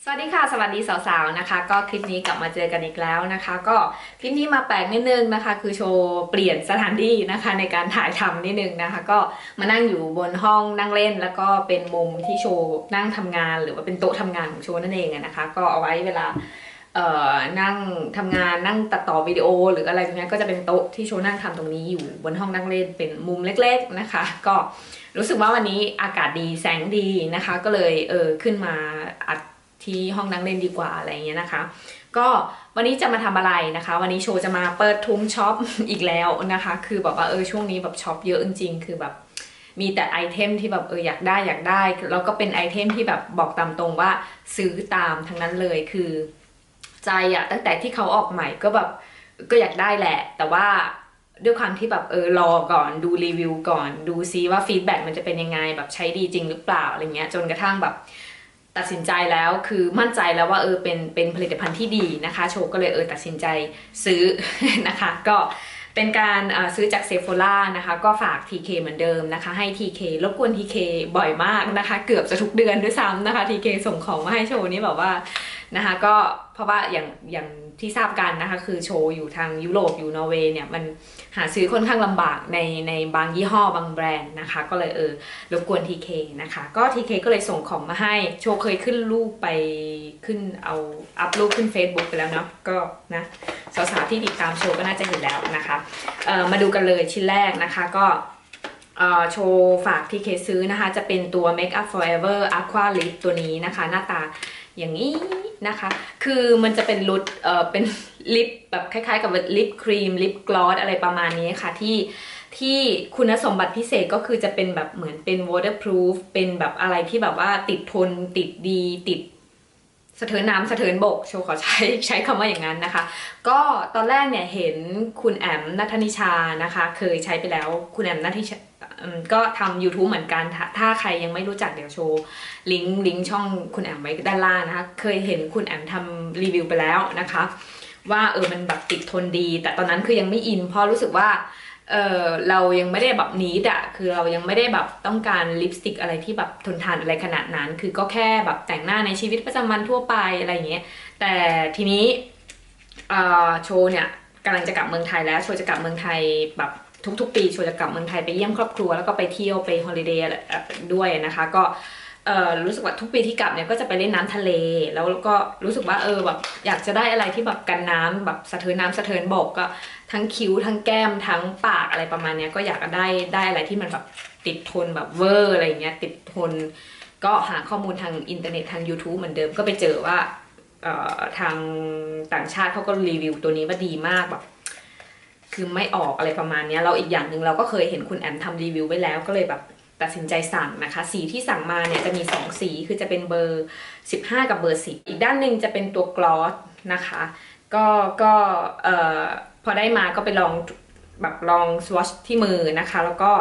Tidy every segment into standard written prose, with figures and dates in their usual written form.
สวัสดีค่ะสวัสดีสาวๆนะคะก็คลิปนี้กลับมาเจอกันอีกแล้วนะคะก็คลิปนี้มาแปลกนิดนึงนะคะคือโชว์เปลี่ยนสถานที่นะคะในการถ่ายทำนิดนึงนะคะก็มานั่งอยู่บนห้องนั่งเล่นแล้วก็เป็นมุมที่โชว์นั่งทำงานหรือว่าเป็นโต๊ะทำงานของโชว์นั่นเองนะคะก็เอาไว้เวลานั่งทำงานนั่งตัดต่อวิดีโอหรืออะไรตรงนี้ก็จะเป็นโต๊ะที่โชว์นั่งทำตรงนี้อยู่บนห้องนั่งเล่นเป็นมุมเล็กๆนะคะก็รู้สึกว่าวันนี้อากาศดีแสงดีนะคะก็เลยขึ้นมาอัดที่ห้องนั่งเล่นดีกว่าอะไรเงี้ยนะคะก็วันนี้จะมาทำอะไรนะคะวันนี้โชว์จะมาเปิดทุ่งช็อปอีกแล้วนะคะคือแบบว่าช่วงนี้แบบช็อปเยอะจริงๆคือแบบมีแต่ไอเทมที่แบบอยากได้แล้วก็เป็นไอเทมที่แบบบอกตามตรงว่าซื้อตามทั้งนั้นเลยคือใจอะตั้งแต่ที่เขาออกใหม่ก็แบบก็อยากได้แหละแต่ว่าด้วยความที่แบบรอก่อนดูรีวิวก่อนดูซิว่าฟีดแบ็กมันจะเป็นยังไงแบบใช้ดีจริงหรือเปล่าอะไรเงี้ยจนกระทั่งแบบตัดสินใจแล้วคือมั่นใจแล้วว่าเป็นผลิตภัณฑ์ที่ดีนะคะโชว์ก็เลยตัดสินใจซื้อนะคะก็เป็นการซื้อจากเซฟโฟล่านะคะก็ฝาก TK เหมือนเดิมนะคะให้ TK รบกวน TK บ่อยมากนะคะเกือบจะทุกเดือนด้วยซ้ำนะคะ TK ส่งของมาให้โชว์นี่แบบว่านะคะก็เพราะว่าอย่างที่ทราบกันนะคะคือโชว์อยู่ทางยุโรปอยู่นอร์เวย์เนี่ยมันหาซื้อค่อนข้างลำบากในบางยี่ห้อบางแบรนด์นะคะก็เลยรบกวน TK นะคะก็ TK ก็เลยส่งของมาให้โชว์เคยขึ้นรูปไปขึ้นเอาอัพรูปขึ้น Facebook ไปแล้วเนาะก็นะสาวๆที่ติดตามโชว์ก็น่าจะเห็นแล้วนะคะมาดูกันเลยชิ้นแรกนะคะก็โชว์ฝาก TK ซื้อนะคะจะเป็นตัว Make Up Forever Aqua Lip ตัวนี้นะคะหน้าตาอย่างนี้นะคะคือมันจะเป็นเป็นลิปแบบคล้ายๆกับลิปครีมลิปกลอสอะไรประมาณนี้ค่ะที่คุณสมบัติพิเศษก็คือจะเป็นแบบเหมือนเป็น waterproof เป็นแบบอะไรที่แบบว่าติดทนติดดีติดสะเทินน้ำสะเทินบกโชว์ขอใช้คำว่าอย่างนั้นนะคะก็ตอนแรกเนี่ยเห็นคุณแอมนัทนิชานะคะเคยใช้ไปแล้วคุณแอมนัทนิชาก็ทำ YouTube เหมือนกันถ้าใครยังไม่รู้จักเดี๋ยวโชว์ลิงก์ช่องคุณแอมไว้ด้านล่างนะคะเคยเห็นคุณแอมทำรีวิวไปแล้วนะคะว่ามันแบบติดทนดีแต่ตอนนั้นคือยังไม่อินเพราะรู้สึกว่าเรายังไม่ได้แบบนีดอะคือเรายังไม่ได้แบบต้องการลิปสติกอะไรที่แบบทนทานอะไรขนาดนั้นคือก็แค่แบบแต่งหน้าในชีวิตประจำวันทั่วไปอะไรอย่างเงี้ยแต่ทีนี้โชว์เนี่ยกำลังจะกลับเมืองไทยแล้วโชว์จะกลับเมืองไทยแบบทุกๆปีโชว์จะกลับเมืองไทยไปเยี่ยมครอบครัวแล้วก็ไปเที่ยวไปฮอลิเดย์ด้วยนะคะก็รู้สึกว่าทุกปีที่กลับเนี่ยก็จะไปเล่นน้ำทะเลแล้วก็รู้สึกว่าแบบอยากจะได้อะไรที่แบบกันน้ำแบบสะเทินน้ำสะเทินบกก็ทั้งคิ้วทั้งแก้มทั้งปากอะไรประมาณนี้ก็อยากได้อะไรที่มันแบบติดทนแบบเวอร์อะไรเงี้ยติดทนก็หาข้อมูลทางอินเทอร์เน็ตทาง YouTube เหมือนเดิมก็ไปเจอว่าทางต่างชาติเขาก็รีวิวตัวนี้ว่าดีมากแบบคือไม่ออกอะไรประมาณนี้เราอีกอย่างหนึ่งเราก็เคยเห็นคุณแอมทำรีวิวไว้แล้วก็เลยแบบตัดสินใจสั่งนะคะสีที่สั่งมาเนี่ยจะมี2สีคือจะเป็นเบอร์15กับเบอร์10อีกด้านหนึ่งจะเป็นตัวกลอสนะคะก็พอได้มาก็ไปลองแบบลองสวอชที่มือนะคะแล้วก็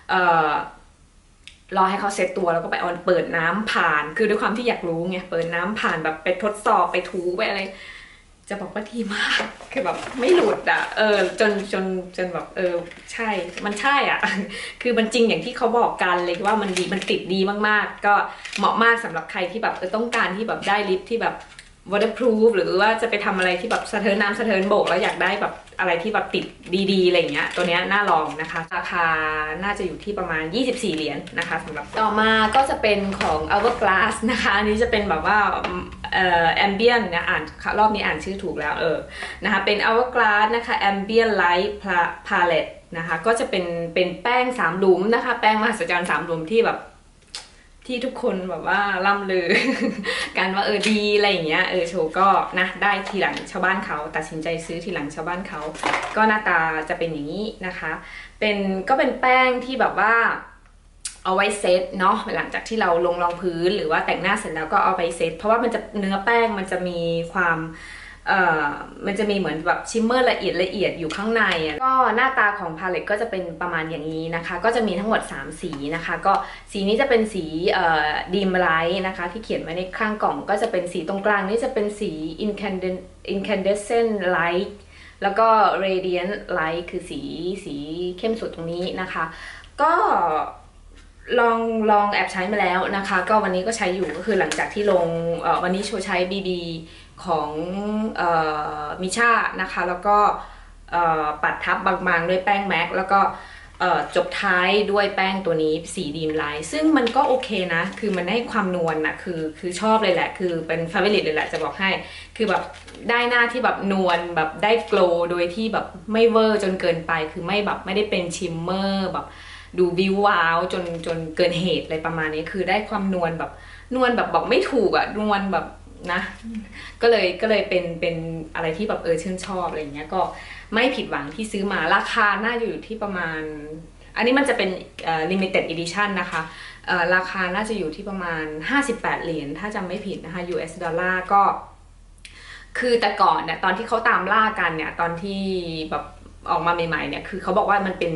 รอให้เขาเซตตัวแล้วก็ไปเอาเปิดน้ำผ่านคือด้วยความที่อยากรู้ไงเปิดน้ำผ่านแบบไปทดสอบไปถูไปอะไรจะบอกว่าดีมากคือแบบไม่หลุดอ่ะจนแบบใช่มันใช่อ่ะคือมันจริงอย่างที่เขาบอกกันเลยว่ามันดีมันติดดีมากๆก็เหมาะมากสำหรับใครที่แบบต้องการที่แบบได้ลิปที่แบบ waterproof หรือว่าจะไปทำอะไรที่แบบสะเทินน้ำสะเทินบกแล้วอยากได้แบบอะไรที่แบบติดดีๆอะไรเงี้ยตัวเนี้ยน่าลองนะคะราคาน่าจะอยู่ที่ประมาณ24 เหรียญนะคะสำหรับต่อมาก็จะเป็นของ Hourglass นะคะอันนี้จะเป็นแบบว่าambient นะรอบนี้อ่านชื่อถูกแล้วนะคะเป็น Hourglass นะคะ ambient light palette นะคะก็จะเป็นแป้ง3หลุมนะคะแป้งมหัศจรรย์3หลุมที่แบบที่ทุกคนแบบว่าล่ำลือ กันว่าดีอะไรอย่างเงี้ยโชว์ก็นะได้ทีหลังชาวบ้านเขาตัดสินใจซื้อทีหลังชาวบ้านเขาก็หน้าตาจะเป็นอย่างนี้นะคะก็เป็นแป้งที่แบบว่าเอาไว้เซตเนาะหลังจากที่เราลงรองพื้นหรือว่าแต่งหน้าเสร็จแล้วก็เอาไปเซตเพราะว่ามันจะเนื้อแป้งมันจะมีความมันจะมีเหมือนแบบชิมเมอร์ละเอียดอยู่ข้างในก็หน้าตาของพาเลตก็จะเป็นประมาณอย่างนี้นะคะก็จะมีทั้งหมด3สีนะคะก็สีนี้จะเป็นสีดีมไลท์นะคะที่เขียนไว้ในข้างกล่องก็จะเป็นสีตรงกลางนี่จะเป็นสี incandescent light แล้วก็ radiant light คือสีเข้มสุดตรงนี้นะคะก็ลองลองแอบใช้มาแล้วนะคะก็วันนี้ก็ใช้อยู่ก็คือหลังจากที่ลงวันนี้โชว์ใช้ BB ของมิชานะคะแล้วก็ปัดทับบางๆด้วยแป้งแม็กแล้วก็จบท้ายด้วยแป้งตัวนี้สีดีมไลท์ซึ่งมันก็โอเคนะคือมันให้ความนวลนะคือชอบเลยแหละคือเป็นฟาเวอร์เลยแหละจะบอกให้คือแบบได้หน้าที่แบบนวลแบบได้โกลว์โดยที่แบบไม่เวอร์จนเกินไปคือไม่แบบไม่ได้เป็นชิมเมอร์แบบดูวิวว้าวจนเกินเหตุอะไรประมาณนี้คือได้ความนวลแบบนวลแบบบอกไม่ถูกอะนวลแบบนะก็เลยเป็นอะไรที่แบบชื่นชอบอะไรเงี้ยก็ไม่ผิดหวังที่ซื้อมาราคาน่าจะอยู่ที่ประมาณอันนี้มันจะเป็นlimited edition นะคะราคาน่าจะอยู่ที่ประมาณ58เหรียญถ้าจำไม่ผิดนะคะ US ดอลลาร์ก็คือแต่ก่อนเนี่ยตอนที่เขาตามล่ากันเนี่ยตอนที่แบบออกมาใหม่ๆเนี่ยคือเขาบอกว่ามันเป็น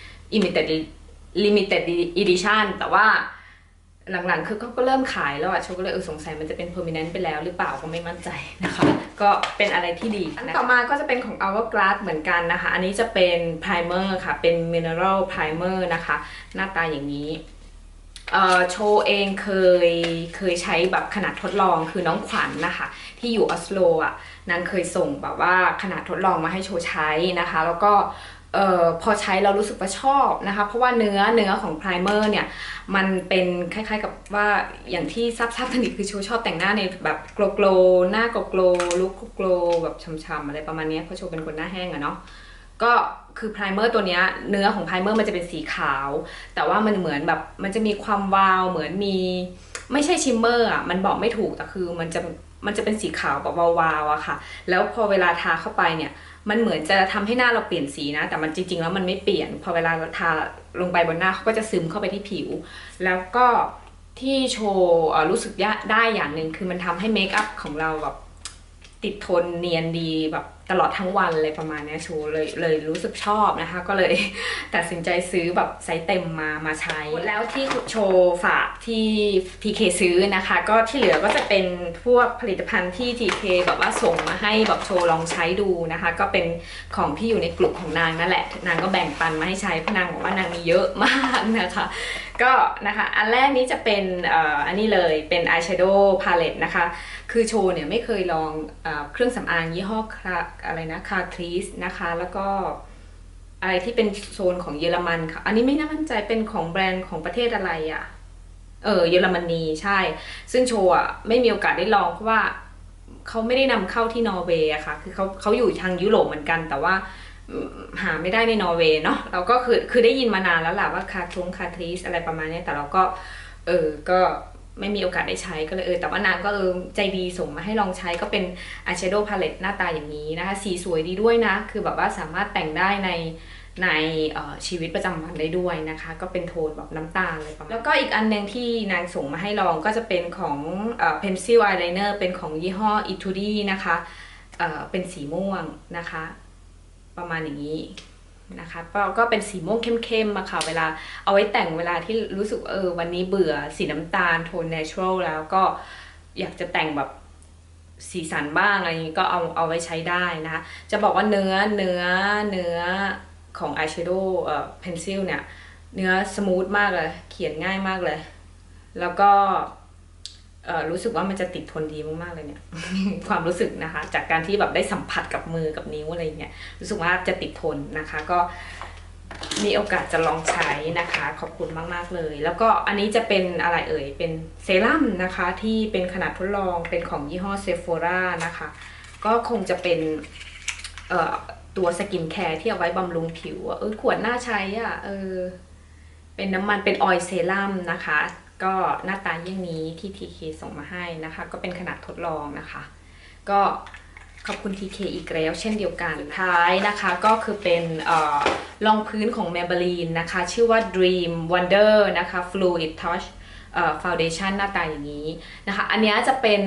limited edition แต่ว่าหลังๆคือเขาก็เริ่มขายแล้วอะโชก็เลยสงสัยมันจะเป็น permanent ไปแล้วหรือเปล่าก็ไม่มั่นใจนะคะก็เป็นอะไรที่ดีอันต่อมาก็จะเป็นของ Hourglass เหมือนกันนะคะอันนี้จะเป็น primer ค่ะเป็น mineral primer นะคะหน้าตาอย่างนี้โชเองเคยใช้แบบขนาดทดลองคือน้องขวัญนะคะที่อยู่ออสโลอ่ะนางเคยส่งแบบว่าขนาดทดลองมาให้โชใช้นะคะแล้วก็พอใช้เรารู้สึกว่าชอบนะคะเพราะว่าเนื้อของไพรเมอร์เนี่ยมันเป็นคล้ายๆกับว่าอย่างที่ทราบกันดีคือโชชอบแต่งหน้าในแบบโกลหน้าโกลลุคโกลแบบช้ำๆอะไรประมาณนี้เพราะโชเป็นคนหน้าแห้งอะเนาะก็คือไพรเมอร์ตัวนี้เนื้อของไพรเมอร์มันจะเป็นสีขาวแต่ว่ามันเหมือนแบบมันจะมีความวาวเหมือนมีไม่ใช่ชิมเมอร์อะมันบอกไม่ถูกแต่คือมันจะเป็นสีขาวแบบวาวๆอะค่ะแล้วพอเวลาทาเข้าไปเนี่ยมันเหมือนจะทำให้หน้าเราเปลี่ยนสีนะแต่มันจริงๆแล้วมันไม่เปลี่ยนพอเวลาเราทาลงไปบนหน้าเขาก็จะซึมเข้าไปที่ผิวแล้วก็ที่โชว์รู้สึกได้อย่างหนึ่งคือมันทำให้เมคอัพของเราแบบติดทนเนียนดีแบบตลอดทั้งวันเลยประมาณนี้โชว์เลยรู้สึกชอบนะคะก็เลยตัดสินใจซื้อแบบไซส์เต็มมาใช้แล้วที่โชว์ฝากที่ TK ซื้อนะคะก็ที่เหลือก็จะเป็นพวกผลิตภัณฑ์ที่ TK แบบว่าส่งมาให้แบบโชว์ลองใช้ดูนะคะก็เป็นของที่อยู่ในกลุ่มของนางนั่นแหละนางก็แบ่งปันมาให้ใช้เพราะนางบอกว่านางมีเยอะมากนะคะก็นะคะอันแรกนี้จะเป็นอันนี้เลยเป็น eyeshadow palette นะคะคือโชว์เนี่ยไม่เคยลองเครื่องสำอางยี่ห้ออะไรนะคาทริสนะคะแล้วก็อะไรที่เป็นโซนของเยอรมันค่ะอันนี้ไม่น่ามั่นใจเป็นของแบรนด์ของประเทศอะไรอะเยอรมนีใช่ซึ่งโชว์อะไม่มีโอกาสได้ลองเพราะว่าเขาไม่ได้นำเข้าที่นอร์เวย์อะค่ะคือเขาอยู่ทางยุโรปเหมือนกันแต่ว่าหาไม่ได้ในนอร์เวย์เนาะเราก็คือได้ยินมานานแล้วแหละว่าคาทริสอะไรประมาณนี้แต่เราก็ก็ไม่มีโอกาสได้ใช้ก็เลยแต่ว่านางก็ใจดีส่งมาให้ลองใช้ก็เป็น eyeshadow palette หน้าตาอย่างนี้นะคะสีสวยดีด้วยนะคือแบบว่าสามารถแต่งได้ในชีวิตประจำวันได้ด้วยนะคะก็เป็นโทนแบบน้ำตาลเลยประมาณแล้วก็อีกอันนึงที่นางส่งมาให้ลองก็จะเป็นของpencil eyeliner เป็นของยี่ห้อ Etude นะคะเป็นสีม่วงนะคะประมาณอย่างนี้นะคะก็เป็นสีม่วงเข้มๆมาค่ะเวลาเอาไว้แต่งเวลาที่รู้สึกวันนี้เบื่อสีน้ำตาลโทน natural แล้วก็อยากจะแต่งแบบสีสันบ้างอะไรอย่างนี้ก็เอาไว้ใช้ได้นะคะจะบอกว่าเนื้อของ eyeshadow pencil เนี่ยเนื้อสมูทมากเลยเขียนง่ายมากเลยแล้วก็รู้สึกว่ามันจะติดทนดีมากๆเลยเนี่ย ความรู้สึกนะคะจากการที่แบบได้สัมผัสกับมือกับนิ้วอะไรเงี้ยรู้สึกว่าจะติดทนนะคะก็มีโอกาสจะลองใช้นะคะขอบคุณมากๆเลยแล้วก็อันนี้จะเป็นอะไรเป็นเซรั่มนะคะที่เป็นขนาดทดลองเป็นของยี่ห้อ Sephora นะคะก็คงจะเป็นตัวสกินแคร์ที่เอาไว้บำรุงผิวขวดน่าใช้เป็นน้ำมันเป็นออยล์เซรั่มนะคะก็หน้าตาอย่างนี้ที่ TK ส่งมาให้นะคะก็เป็นขนาดทดลองนะคะก็ขอบคุณ TK อีกแล้วเช่นเดียวกันท้ายนะคะก็คือเป็นรองพื้นของ Maybelline นะคะชื่อว่า Dream Wonder นะคะ Fluid Touch Foundation หน้าตาอย่างนี้นะคะอันนี้จะเป็น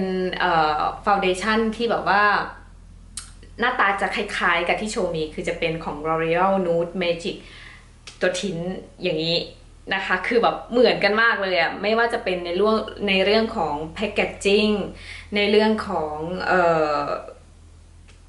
Foundation ที่แบบว่าหน้าตาจะคล้ายๆกับที่โชว์มีคือจะเป็นของ L'Oreal Nude Magic ตัวทิ้นอย่างนี้นะคะคือแบบเหมือนกันมากเลยอะไม่ว่าจะเป็นในเรื่องของแพคเกจจิ้งในเรื่องของ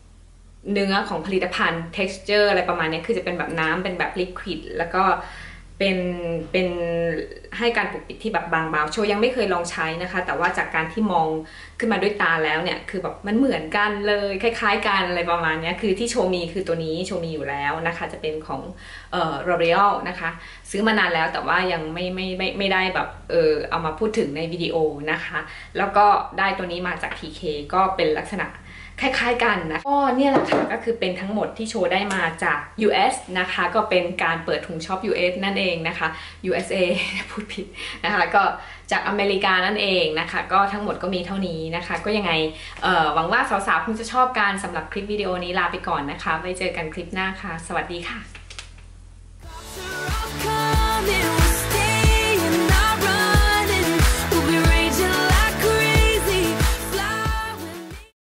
เนื้อของผลิตภัณฑ์ texture อะไรประมาณนี้คือจะเป็นแบบน้ำเป็นแบบลิควิดแล้วก็เป็นให้การปกปิดที่แบบบางเบาโชยังไม่เคยลองใช้นะคะแต่ว่าจากการที่มองขึ้นมาด้วยตาแล้วเนี่ยคือแบบมันเหมือนกันเลยคล้ายๆกันอะไรประมาณนี้คือที่โชมีคือตัวนี้โชมีอยู่แล้วนะคะจะเป็นของL'Oreal นะคะซื้อมานานแล้วแต่ว่ายังไม่ได้แบบเอามาพูดถึงในวิดีโอนะคะแล้วก็ได้ตัวนี้มาจาก TK ก็เป็นลักษณะคล้ายๆกันนะก็เนี่ยแหละค่ะก็คือเป็นทั้งหมดที่โชว์ได้มาจาก US นะคะก็เป็นการเปิดถุงช็อป US นั่นเองนะคะ USA พูดผิดนะคะก็จากอเมริกานั่นเองนะคะก็ทั้งหมดก็มีเท่านี้นะคะก็ยังไงหวังว่าสาวๆคงจะชอบกันสำหรับคลิปวิดีโอนี้ลาไปก่อนนะคะไว้เจอกันคลิปหน้าค่ะสวัสดีค่ะ